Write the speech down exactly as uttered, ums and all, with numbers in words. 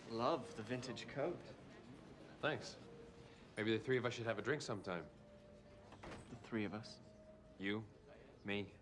Love the vintage coat. Thanks. Maybe the three of us should have a drink sometime. The three of us. You, me,